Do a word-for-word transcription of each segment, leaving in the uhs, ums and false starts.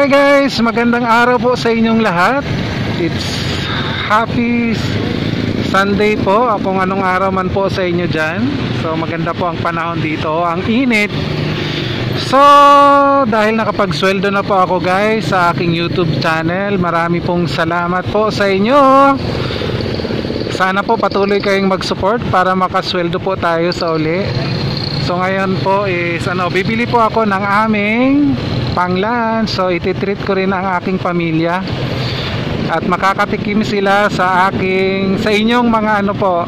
Hi guys, magandang araw po sa inyong lahat. It's happy Sunday po, kung anong araw man po sa inyo dyan. So maganda po ang panahon dito, ang init. So dahil nakapagsweldo na po ako guys sa aking YouTube channel, marami pong salamat po sa inyo. Sana po patuloy kayong mag-support para makasweldo po tayo sa uli. So ngayon po is ano, bibili po ako ng aming pang-lunch. So ititreat ko rin ang aking pamilya at makakatikim sila sa aking, sa inyong mga ano po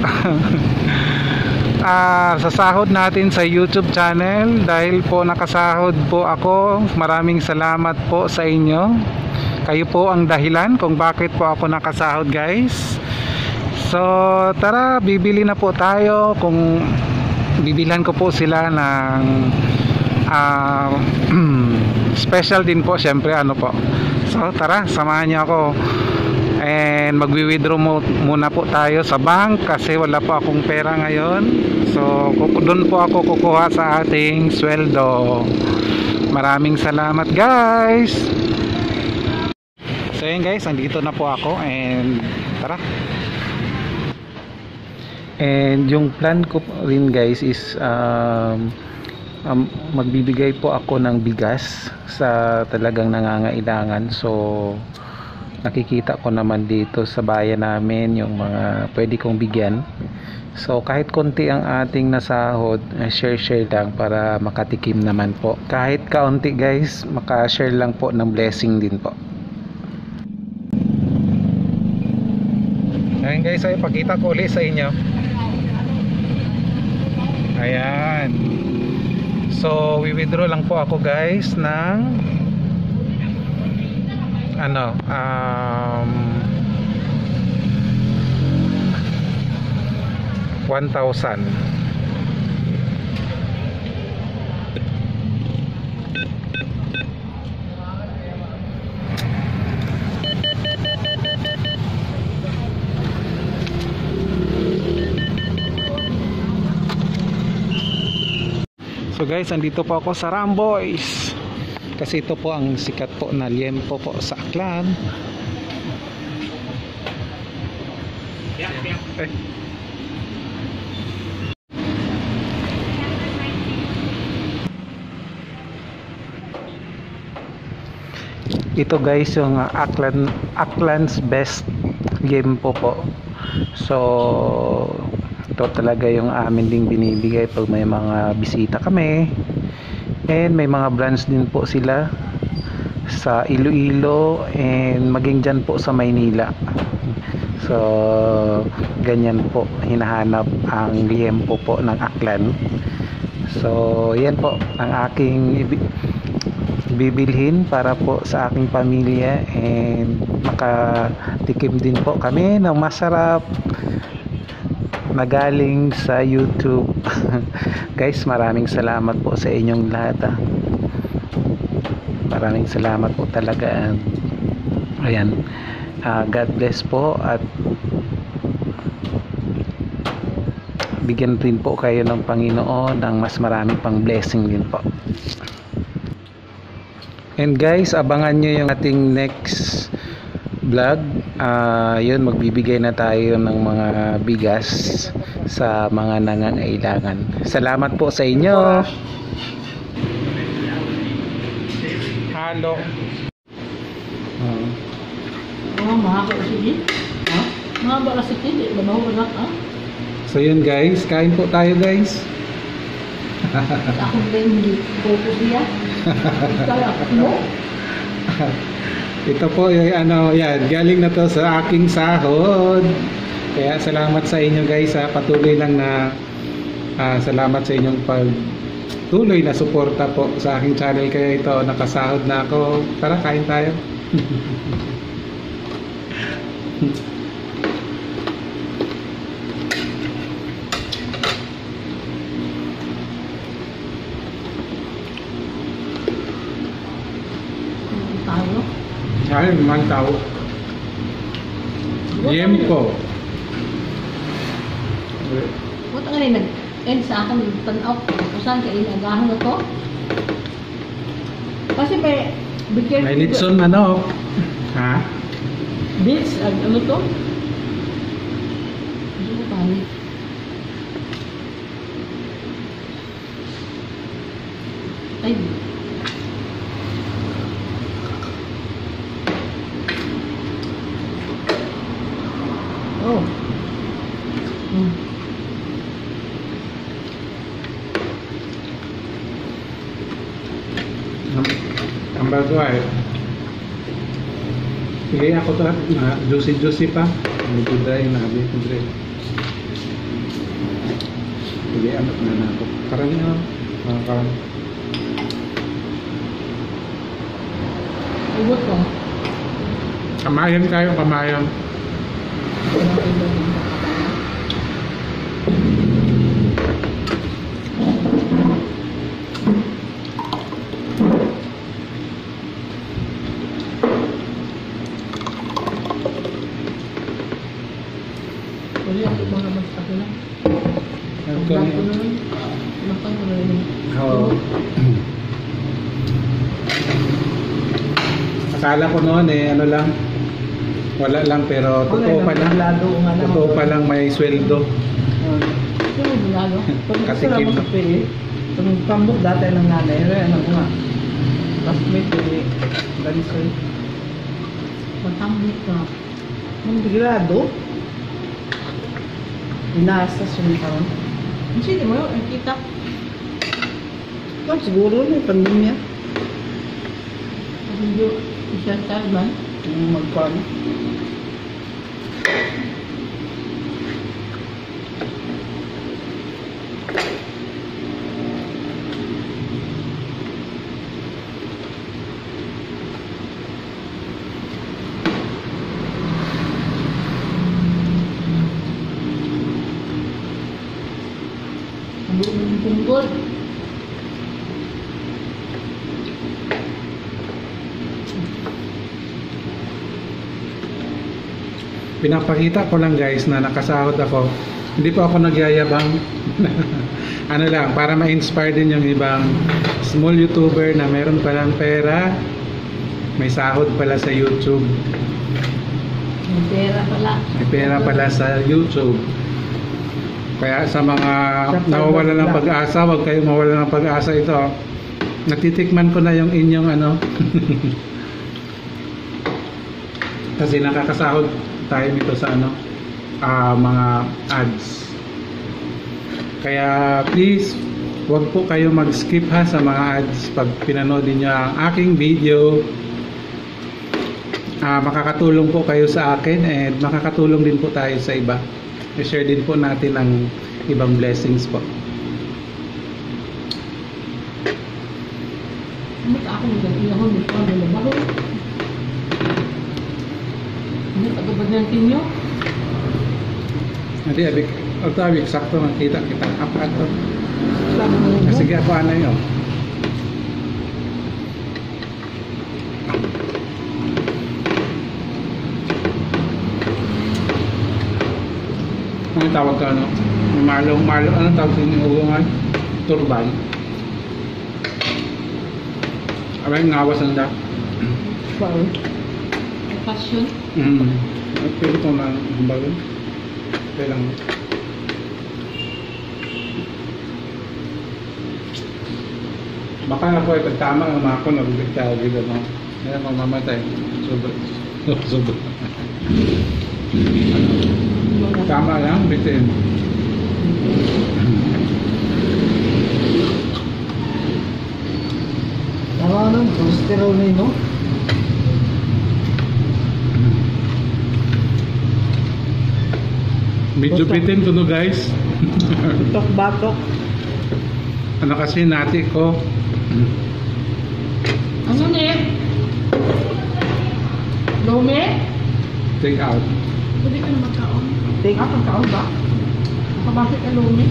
uh, sa sahod natin sa YouTube channel. Dahil po nakasahod po ako, maraming salamat po sa inyo. Kayo po ang dahilan kung bakit po ako nakasahod guys. So tara, bibili na po tayo. Kung bibilhan ko po sila ng uh, special din po syempre ano po. So tara, samahan niyo ako. And magwi-withdraw mo, muna po tayo sa bank kasi wala po akong pera ngayon. So doon po ako kukuha sa ating sweldo. Maraming salamat guys. So yun guys, andito na po ako and tara. And yung plan ko rin guys is um, um, magbibigay po ako ng bigas sa talagang nangangailangan. So nakikita ko naman dito sa bayan namin yung mga pwede kong bigyan. So kahit konti ang ating nasahod, share share lang para makatikim naman po. Kahit kaunti guys, makashare lang po ng blessing din po. Ayan guys, ay pakita ko ulit sa inyo. Ayan. So wi-withdraw lang po ako guys ng ano um, one thousand. So guys, andito po ako sa Ramboy's kasi ito po ang sikat po na liempo po sa Aklan. Eh. Ito guys yung Aklan, Aklan's best liempo po. So ito talaga yung amin ding binibigay pag may mga bisita kami. And may mga branch din po sila sa Iloilo and maging dyan po sa Maynila. So ganyan po hinahanap ang liempo po ng Aklan. So yan po ang aking bibilhin para po sa aking pamilya and makatikim din po kami ng masarap na galing sa YouTube. Guys, maraming salamat po sa inyong lahat ah. Maraming salamat po talaga. Ayan, uh, God bless po at bigyan din po kayo ng Panginoon ng mas marami pang blessing din po. And guys, abangan nyo yung ating next vlog. Uh, yun, magbibigay na tayo ng mga bigas sa mga nangangailangan. Salamat po sa inyo. Halo. Uh. Oh, mahaba kasi din. Ha? Mahaba kasi din. Labaw na ka. So yun guys, kain po tayo guys. Ako din hindi focus niya. Kaya mo. Ito po yung ano, yan, galing na to sa aking sahod. Kaya salamat sa inyo guys ha. Patuloy lang na uh, salamat sa inyong pagtuloy na suporta po sa aking channel. Kaya ito, nakasahod na ako. Tara, kain tayo. Ay, man tao. Liempo. Buta nga rin nag-end sa akin, tanaw, kung saan kayo nagahan na to? Kasi may bigyan May litson manok. Ha? beets, ag, ano to? Hindi ko paano. Ay. Oh. Hmm. Ang bago ay. Sige ako to na juicy juicy pa. Medyo dry na abi ko dry. Sige anak na na ako. Karami na. Mga karami. Ubot ko. Kamayan kayo, kamayan. Wala ako mga basta ko lang. Ano Ang ko blanco na- na lang. Makan ko na rin. Oo. Akala ko noon eh, ano lang, wala lang pero totoo pa lang. Lado nga lang. Totoo pa lang may sweldo. Ito mo bulalo. Pag gusto Katikim. lang makape eh. Pag pambok dati ng nanay, pero ano ko nga. Classmate eh. Dalisoy. Matambik ka. Ang bigilado. Inasa siya karon. Hindi mo yun, ang kita. Kung siguro may pandemya. Hindi, isang taon yung magpano. Ang buong ng punggol. Pinapakita ko lang guys na nakasahod ako. Hindi po ako nagyayabang. Ano lang, para ma-inspire din yung ibang small YouTuber na meron palang pera. May sahod pala sa YouTube. May pera pala. May pera pala sa YouTube. Kaya sa mga nawawala ng pag-asa, huwag kayong mawala ng pag-asa ito. Natitikman ko na yung inyong ano. Kasi nakakasahod tayo nito sa ano, ah, mga ads. Kaya please, huwag po kayo mag-skip ha sa mga ads pag pinanood niyo ang aking video. Ah, makakatulong po kayo sa akin and makakatulong din po tayo sa iba. I-share din po natin ang ibang blessings po. Ano ka ako nagagawin ako nito? Ano na ba? Ano tagabad ng tinyo? Hindi, abik, o tawag, sakto makita kita. Apa ito? Sabi mo mo? Sige, ako ano yun. Ano tawag ka ano? Malong, malong, anong tawag sa inyong uungan? Turban. Abay, ngawas ang da. Sorry. Passion. Mm. Pero ito na, bago. Okay lang. Baka na po ay pagtama ng mga ko, nabibigtaw dito, no? Kaya mamamatay. Sobrang. Sobrang. Tama lang, bitin. Tama nung cholesterol na yun, no? Medyo bitin ko no guys. Tok batok. Ano kasi nati ko. Ano ni? Lome? Take out. Pwede ka na magkaon. Take out ang kaon ba? Nakabakit ka lome?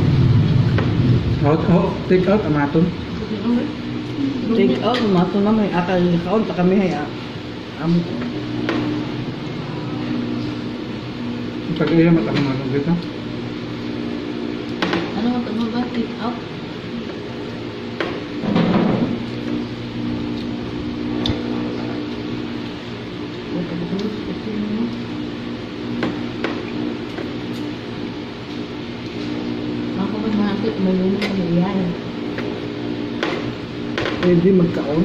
Out, oh, take out, amaton. Take out, mato na may akal kaon ta kami hay. Am Pag-iya matakamalo dito. ano mo to ba take out? Hindi, mayroon kami yan. Pwede magkaon.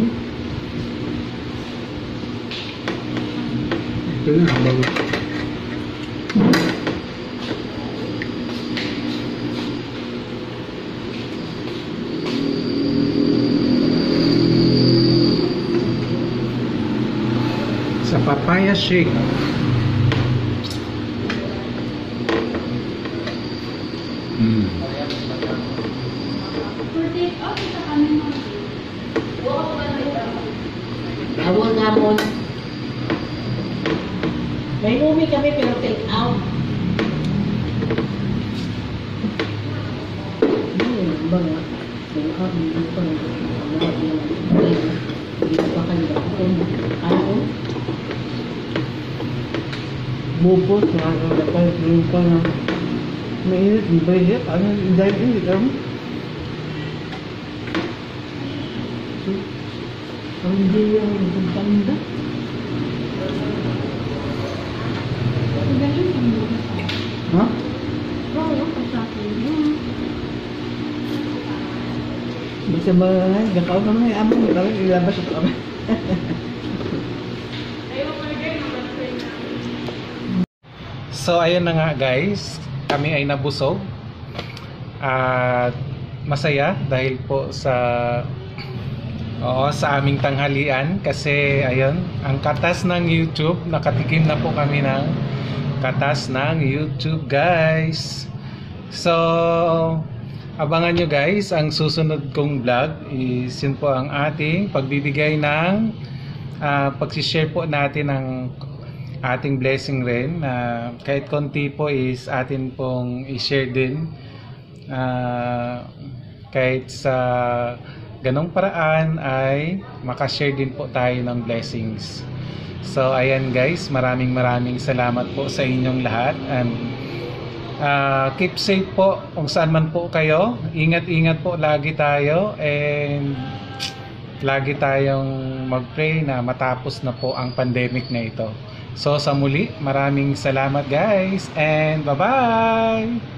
Ito na, habang sa papaya shake. Mm. Tawag nga mo. May movie kami pero take out. Hmm, ba nga? Take out, hindi pa nga. Hindi pa kayo ako. Ano? Bubos nga ang dapat yung pa na mainit, di ba yun? Ano yung dahil yun? Ikaw mo? Ang hindi yung panda. Ha? Bisa ba, gakaw ka may amo, gakaw ilabas ito kami. So ayun na nga guys, kami ay nabusog at masaya dahil po sa oo, sa aming tanghalian kasi ayun, ang katas ng YouTube, nakatikim na po kami ng katas ng YouTube guys. So abangan nyo guys, ang susunod kong vlog is yun po ang ating pagbibigay ng uh, pagsishare po natin ng ating blessing rin, uh, kahit konti po is atin pong i-share din, uh, kahit sa ganong paraan ay makashare din po tayo ng blessings. So ayan guys, maraming maraming salamat po sa inyong lahat, and uh, keep safe po kung saan man po kayo. Ingat-ingat po lagi tayo, and lagi tayong mag-pray na matapos na po ang pandemic na ito. So sa muli, maraming salamat guys, and bye-bye!